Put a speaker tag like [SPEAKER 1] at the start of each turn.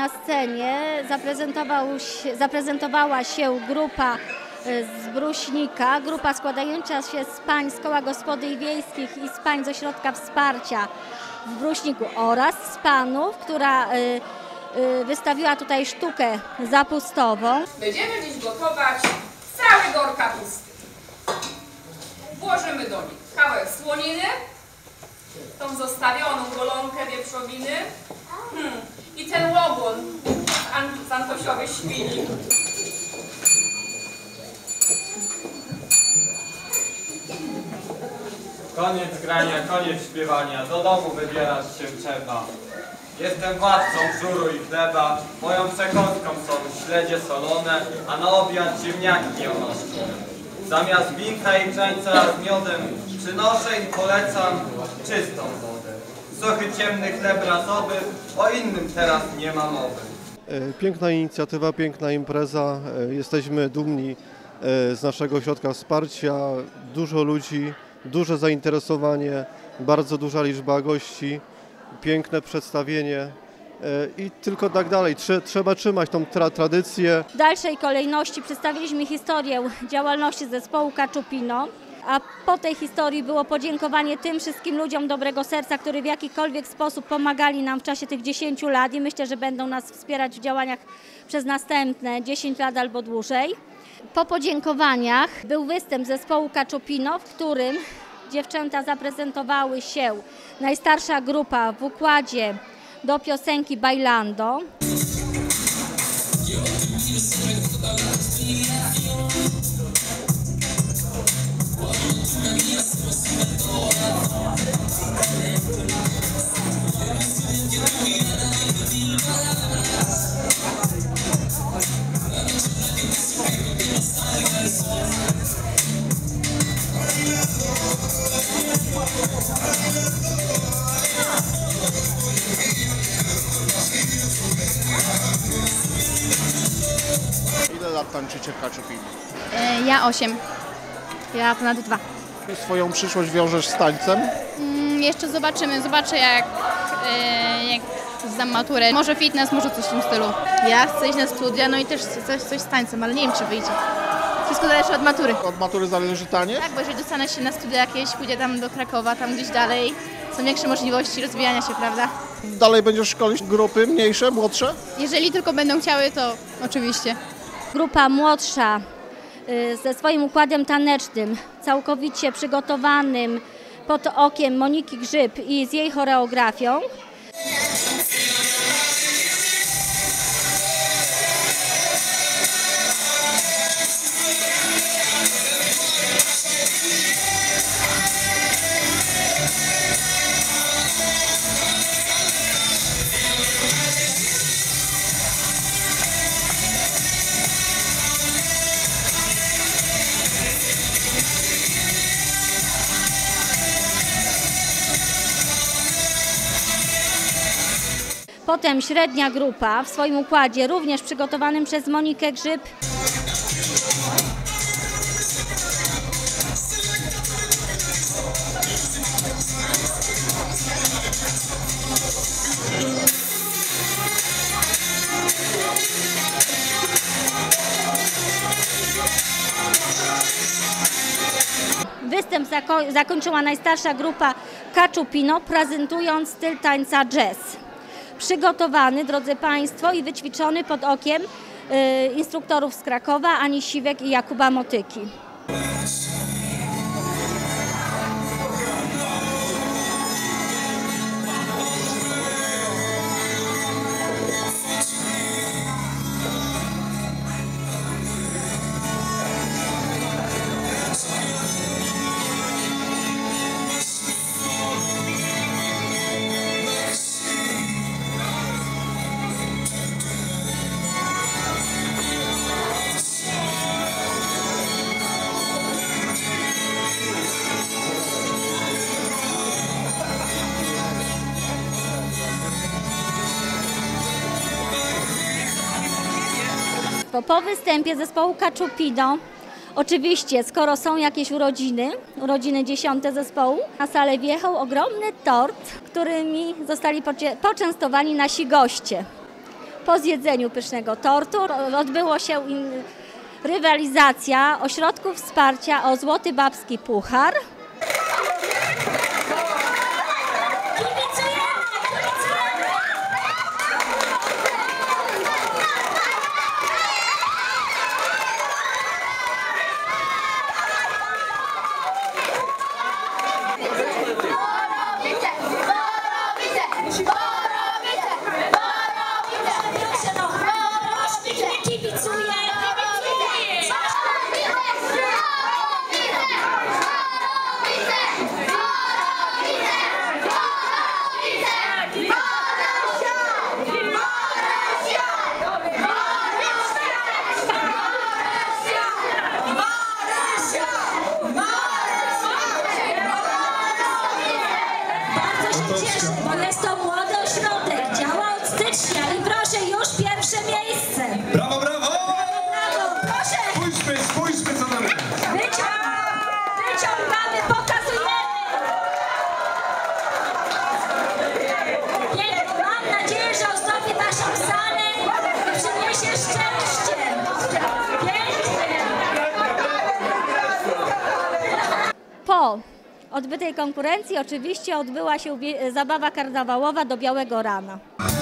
[SPEAKER 1] na scenie zaprezentowała się grupa z Bruśnika, grupa składająca się z pań z Koła Gospodyń Wiejskich i z pań z Ośrodka Wsparcia w Bruśniku oraz z panów, która wystawiła tutaj sztukę zapustową.
[SPEAKER 2] Będziemy dziś gotować cały gor kapusty. Włożymy do nich kawałek słoniny, tą zostawioną golonkę wieprzowiny i ten łogon z Antosiowej świni.
[SPEAKER 3] Koniec grania, koniec śpiewania, do domu wybierać się trzeba. Jestem władcą żuru i chleba, moją przekąską są śledzie solone, a na obiad ziemniaki nieonoszone. Zamiast winka i grzańca z miodem przynoszę i polecam czystą wodę. Sochy ciemny chleb razowy, o innym teraz nie ma mowy.
[SPEAKER 4] Piękna inicjatywa, piękna impreza. Jesteśmy dumni z naszego ośrodka wsparcia. Dużo ludzi, duże zainteresowanie, bardzo duża liczba gości, piękne przedstawienie i tylko tak dalej. Trzeba trzymać tą tradycję.
[SPEAKER 1] W dalszej kolejności przedstawiliśmy historię działalności zespołu Kaczupino, a po tej historii było podziękowanie tym wszystkim ludziom dobrego serca, którzy w jakikolwiek sposób pomagali nam w czasie tych 10 lat i myślę, że będą nas wspierać w działaniach przez następne 10 lat albo dłużej. Po podziękowaniach był występ zespołu Kaczupino, w którym dziewczęta zaprezentowały się. Najstarsza grupa w układzie do piosenki Bailando.
[SPEAKER 5] Ile lat tańczycie w Kaczupinie?
[SPEAKER 6] Ja 8. Ja ponad 2.
[SPEAKER 5] Swoją przyszłość wiążesz z tańcem?
[SPEAKER 6] Jeszcze zobaczymy. Zobaczę jak zdam maturę. Może fitness, może coś w tym stylu.
[SPEAKER 7] Ja chcę iść na studia, no i też coś z tańcem, ale nie wiem, czy wyjdzie. Wszystko zależy od matury.
[SPEAKER 5] Od matury zależy taniec?
[SPEAKER 7] Tak, bo jeżeli dostanę się na studia jakieś, pójdę tam do Krakowa, tam gdzieś dalej, są większe możliwości rozwijania się, prawda?
[SPEAKER 5] Dalej będziesz szkolić grupy mniejsze, młodsze?
[SPEAKER 6] Jeżeli tylko będą chciały, to oczywiście.
[SPEAKER 1] Grupa młodsza ze swoim układem tanecznym, całkowicie przygotowanym pod okiem Moniki Grzyb i z jej choreografią. Potem średnia grupa w swoim układzie, również przygotowanym przez Monikę Grzyb. Występ zakończyła najstarsza grupa Kaczupino, prezentując styl tańca jazz. Przygotowany, drodzy Państwo, i wyćwiczony pod okiem instruktorów z Krakowa, Ani Siwek i Jakuba Motyki. Po występie zespołu Kaczupino, oczywiście, skoro są jakieś urodziny 10 zespołu, na salę wjechał ogromny tort, którymi zostali poczęstowani nasi goście. Po zjedzeniu pysznego tortu odbyło się rywalizacja ośrodków wsparcia o Złoty Babski Puchar.
[SPEAKER 8] Cieszę, bo jest to młody ośrodek, działa od stycznia i proszę, już pierwsze miejsce.
[SPEAKER 9] Brawo, brawo!
[SPEAKER 8] Brawo, proszę,
[SPEAKER 9] Spójrzmy co tam jest.
[SPEAKER 8] wyciągamy, pokazujemy. Mam nadzieję, że ozdobi waszą salę i przyniesie szczęście. Pięknie.
[SPEAKER 1] Po odbytej konkurencji oczywiście odbyła się zabawa karnawałowa do białego rana.